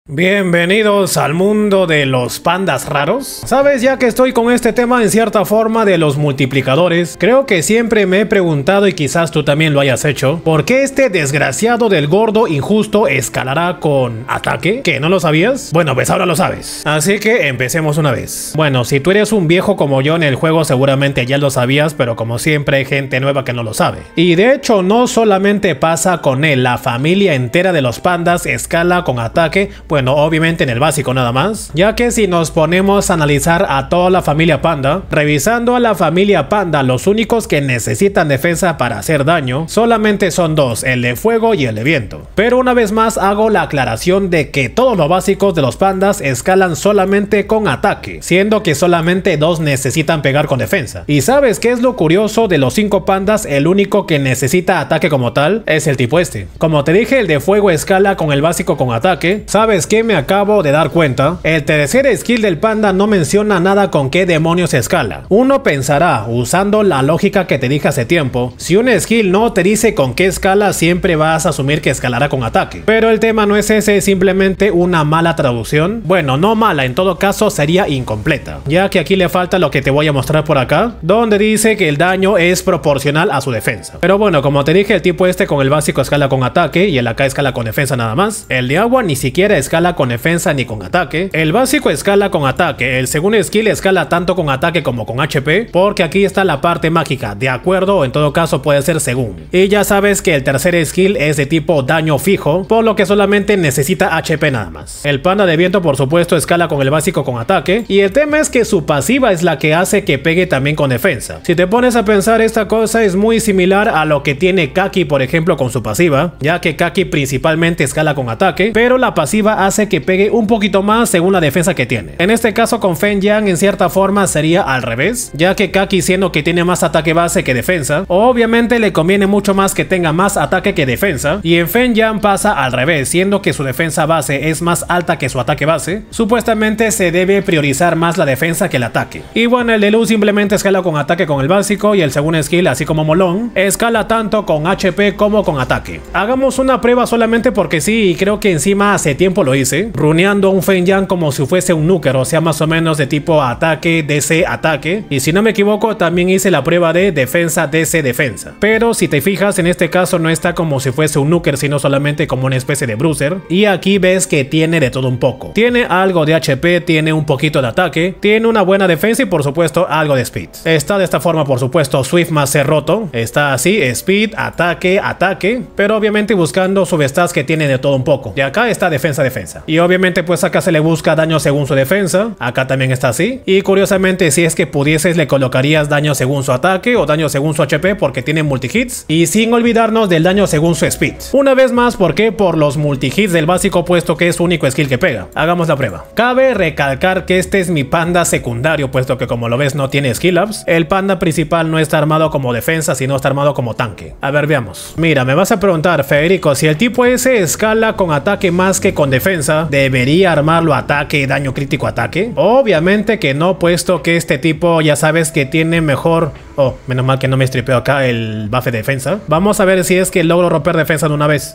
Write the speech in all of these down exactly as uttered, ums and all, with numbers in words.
Bienvenidos al mundo de los pandas raros. Sabes, ya que estoy con este tema en cierta forma de los multiplicadores, creo que siempre me he preguntado, y quizás tú también lo hayas hecho, ¿por qué este desgraciado del gordo injusto escalará con ataque? ¿Que no lo sabías? Bueno, pues ahora lo sabes. Así que empecemos una vez. Bueno, si tú eres un viejo como yo en el juego seguramente ya lo sabías, pero como siempre hay gente nueva que no lo sabe. Y de hecho no solamente pasa con él, la familia entera de los pandas escala con ataque, pues Bueno, obviamente en el básico nada más, ya que si nos ponemos a analizar a toda la familia panda, revisando a la familia panda, los únicos que necesitan defensa para hacer daño solamente son dos, el de fuego y el de viento. Pero una vez más hago la aclaración de que todos los básicos de los pandas escalan solamente con ataque, siendo que solamente dos necesitan pegar con defensa. ¿Y sabes qué es lo curioso? De los cinco pandas, el único que necesita ataque como tal es el tipo este. Como te dije, el de fuego escala con el básico con ataque. ¿Sabes que me acabo de dar cuenta? El tercer skill del panda no menciona nada con qué demonios escala. Uno pensará, usando la lógica que te dije hace tiempo, si un skill no te dice con qué escala, siempre vas a asumir que escalará con ataque. Pero el tema no es ese, es simplemente una mala traducción. Bueno, no mala, en todo caso sería incompleta, ya que aquí le falta lo que te voy a mostrar por acá, donde dice que el daño es proporcional a su defensa. Pero bueno, como te dije, el tipo este con el básico escala con ataque y el acá escala con defensa nada más. El de agua ni siquiera escala con defensa ni con ataque. El básico escala con ataque, el segundo skill escala tanto con ataque como con H P, porque aquí está la parte mágica, de acuerdo, o en todo caso puede ser según. Y ya sabes que el tercer skill es de tipo daño fijo, por lo que solamente necesita H P nada más. El panda de viento por supuesto escala con el básico con ataque, y el tema es que su pasiva es la que hace que pegue también con defensa. Si te pones a pensar, esta cosa es muy similar a lo que tiene Kaki por ejemplo con su pasiva, ya que Kaki principalmente escala con ataque, pero la pasiva hace que pegue un poquito más según la defensa que tiene. En este caso con Fen Yang en cierta forma sería al revés, ya que Kaki, siendo que tiene más ataque base que defensa, obviamente le conviene mucho más que tenga más ataque que defensa, y en Fen Yang pasa al revés, siendo que su defensa base es más alta que su ataque base, supuestamente se debe priorizar más la defensa que el ataque. Y bueno, el de luz simplemente escala con ataque con el básico, y el segundo skill, así como Molón, escala tanto con H P como con ataque. Hagamos una prueba solamente porque sí, y creo que encima hace tiempo lo hice, runeando un Fen Yang como si fuese un nuker, o sea más o menos de tipo ataque, D C, ataque, y si no me equivoco también hice la prueba de defensa, D C, defensa. Pero si te fijas, en este caso no está como si fuese un nuker, sino solamente como una especie de bruiser, y aquí ves que tiene de todo un poco. Tiene algo de H P, tiene un poquito de ataque, tiene una buena defensa y por supuesto algo de speed. Está de esta forma por supuesto Swift más ser roto, está así, speed, ataque, ataque, pero obviamente buscando substats que tiene de todo un poco. Y acá está defensa, defensa. Y obviamente pues acá se le busca daño según su defensa, acá también está así, y curiosamente si es que pudieses le colocarías daño según su ataque o daño según su H P porque tiene multihits, y sin olvidarnos del daño según su speed. Una vez más, ¿por qué? Por los multihits del básico, puesto que es su único skill que pega. Hagamos la prueba. Cabe recalcar que este es mi panda secundario, puesto que como lo ves no tiene skill ups. El panda principal no está armado como defensa, sino está armado como tanque. A ver, veamos. Mira, me vas a preguntar, Federico, si el tipo ese escala con ataque más que con defensa, ¿debería armarlo ataque, daño crítico, ataque? Obviamente que no, puesto que este tipo ya sabes que tiene mejor... Oh, menos mal que no me stripeo acá el buff de defensa. Vamos a ver si es que logro romper defensa de una vez.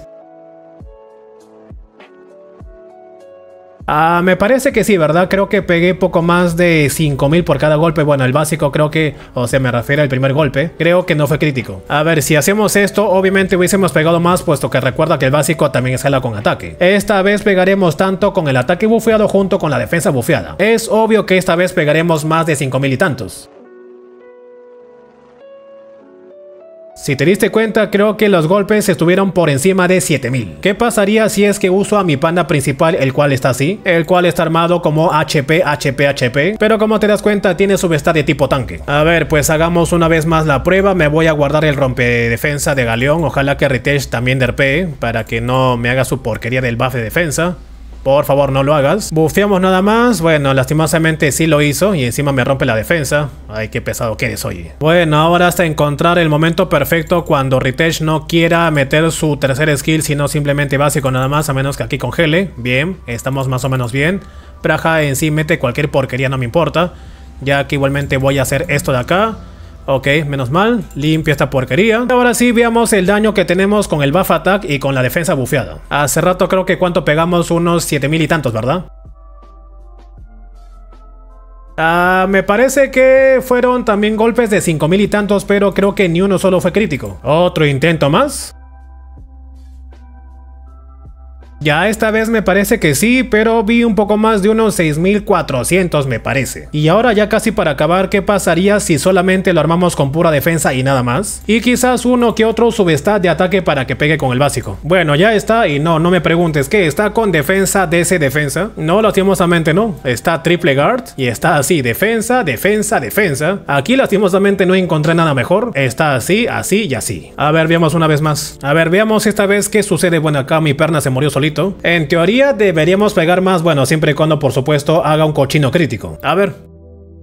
Ah, me parece que sí, ¿verdad? Creo que pegué poco más de cinco mil por cada golpe. Bueno, el básico creo que, o sea, me refiero al primer golpe, creo que no fue crítico. A ver, si hacemos esto, obviamente hubiésemos pegado más, puesto que recuerda que el básico también escala con ataque. Esta vez pegaremos tanto con el ataque bufeado junto con la defensa bufeada. Es obvio que esta vez pegaremos más de cinco mil y tantos. Si te diste cuenta, creo que los golpes estuvieron por encima de siete mil. ¿Qué pasaría si es que uso a mi panda principal, el cual está así? El cual está armado como H P, H P, H P, pero como te das cuenta tiene substat de tipo tanque. A ver, pues hagamos una vez más la prueba. Me voy a guardar el rompedefensa de Galeón. Ojalá que Ritesh también derpee para que no me haga su porquería del buff de defensa. Por favor, no lo hagas. Bufeamos nada más. Bueno, lastimosamente sí lo hizo y encima me rompe la defensa. Ay, qué pesado que eres, oye. Bueno, ahora hasta encontrar el momento perfecto cuando Ritesh no quiera meter su tercer skill, sino simplemente básico nada más, a menos que aquí congele. Bien, estamos más o menos bien. Praja en sí mete cualquier porquería, no me importa, ya que igualmente voy a hacer esto de acá. Ok, menos mal, limpia esta porquería. Ahora sí veamos el daño que tenemos con el buff attack y con la defensa bufeada. Hace rato creo que cuánto pegamos, unos siete mil y tantos, ¿verdad? Ah, me parece que fueron también golpes de cinco mil y tantos, pero creo que ni uno solo fue crítico. Otro intento más. Ya esta vez me parece que sí, pero vi un poco más de unos seis mil cuatrocientos me parece. Y ahora ya casi para acabar, ¿qué pasaría si solamente lo armamos con pura defensa y nada más? Y quizás uno que otro substat de ataque para que pegue con el básico. Bueno, ya está, y no, no me preguntes, ¿qué? ¿Está con defensa, D C, defensa? No, lastimosamente no. Está triple guard y está así, defensa, defensa, defensa. Aquí lastimosamente no encontré nada mejor. Está así, así y así. A ver, veamos una vez más. A ver, veamos esta vez qué sucede. Bueno, acá mi perna se murió solito. En teoría deberíamos pegar más, bueno, siempre y cuando por supuesto haga un cochino crítico. A ver.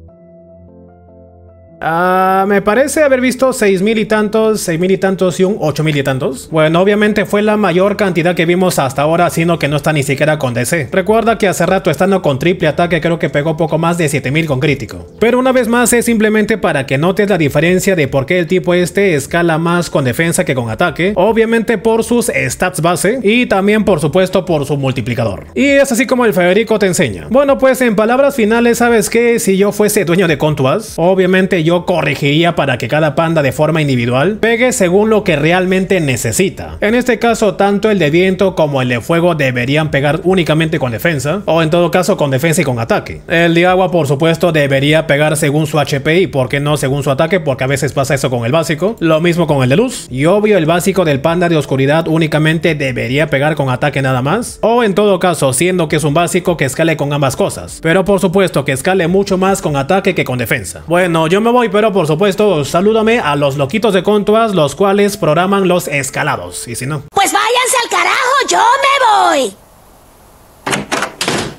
Uh, me parece haber visto seis mil y tantos, seis mil y tantos y un ocho mil y tantos. Bueno, obviamente fue la mayor cantidad que vimos hasta ahora, sino que no está ni siquiera con D C. Recuerda que hace rato estando con triple ataque creo que pegó poco más de siete mil con crítico. Pero una vez más es simplemente para que notes la diferencia de por qué el tipo este escala más con defensa que con ataque. Obviamente por sus stats base y también por supuesto por su multiplicador. Y es así como el Federico te enseña. Bueno, pues en palabras finales, ¿sabes qué? Si yo fuese dueño de Contuaz, obviamente yo Yo corregiría para que cada panda de forma individual pegue según lo que realmente necesita. En este caso, tanto el de viento como el de fuego deberían pegar únicamente con defensa, o en todo caso con defensa y con ataque. El de agua, por supuesto, debería pegar según su H P y por qué no según su ataque, porque a veces pasa eso con el básico. Lo mismo con el de luz. Y obvio, el básico del panda de oscuridad únicamente debería pegar con ataque nada más, o en todo caso, siendo que es un básico que escale con ambas cosas. Pero por supuesto que escale mucho más con ataque que con defensa. Bueno, yo me voy, pero por supuesto, salúdame a los loquitos de Contuaz, los cuales programan los escalados. Y si no, pues váyanse al carajo, yo me voy.